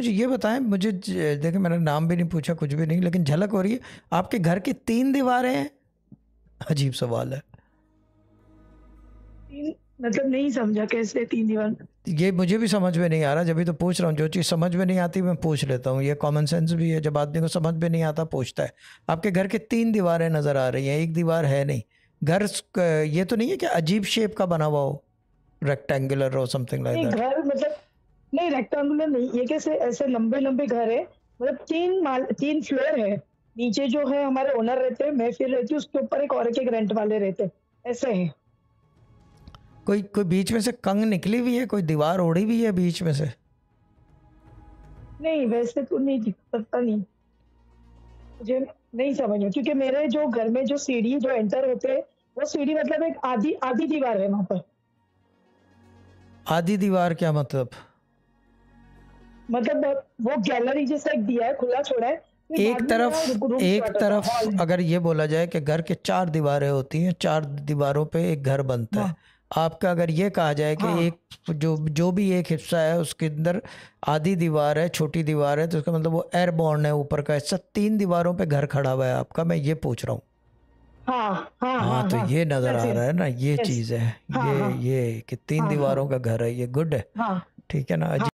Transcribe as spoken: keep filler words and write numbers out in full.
मुझे ये बताएं, मुझे देखिए मैंने नाम भी नहीं पूछा, कुछ भी नहीं, लेकिन झलक हो रही है, आपके घर की तीन दीवारें हैं? अजीब सवाल है तीन मतलब नहीं समझा, कैसे तीन दीवार? ये, मुझे भी समझ में नहीं आ रहा, जब भी तो पूछ रहा हूँ। जो चीज़ समझ में नहीं आती मैं पूछ लेता हूँ, ये कॉमन सेंस भी है, जब आदमी को समझ में नहीं आता पूछता है। आपके घर के तीन दीवारें नज़र आ रही हैं, एक दीवार है नहीं। घर ये तो नहीं है कि अजीब शेप का बना हुआ हो, रेक्टेंगुलर और समथिंग लाइक नहीं दैट? घर मतलब नहीं, रेक्टेंगुलर नहीं, ये कैसे ऐसे लंबे लंबे घर है, मतलब तीन माल तीन फ्लोर है। नीचे जो है हमारे ओनर रहते हैं, मैं फिर रहती हूँ, उसके ऊपर एक और एक, एक रेंट वाले रहते हैं, ऐसे है। कोई कोई बीच में से कंग निकली हुई है, कोई दीवार ओढ़ी हुई है बीच में से? नहीं वैसे तो नहीं दिख सकता, नहीं मुझे नहीं समझ में, क्योंकि मेरे जो घर में जो सीढ़ी जो एंटर होते हैं, वो सीढ़ी मतलब एक आधी आधी दीवार है वहां पर। आधी दीवार क्या मतलब? मतलब वो गैलरी जैसा एक दिया है, खुला छोड़ा है, फिर एक बाद में मेरा तरफ रूम एक स्टार्ट होता है, तरफ हॉल है। अगर ये बोला जाए कि घर के चार दीवारें होती हैं, चार दीवारों पे एक घर बनता है। हाँ आपका अगर ये कहा जाए कि हाँ एक जो जो भी एक हिस्सा है उसके अंदर आधी दीवार है, छोटी दीवार है, तो उसका मतलब वो एयरबॉर्न है ऊपर का हिस्सा, तीन दीवारों पे घर खड़ा हुआ है आपका, मैं ये पूछ रहा हूँ। हाँ हाँ हाँ हाँ तो हाँ, ये नज़र आ वैसे, रहा है ना, ये यस, चीज़ है, हाँ ये हाँ ये कि तीन हाँ हाँ दीवारों का घर है, ये गुड है। हाँ ठीक है ना। हाँ।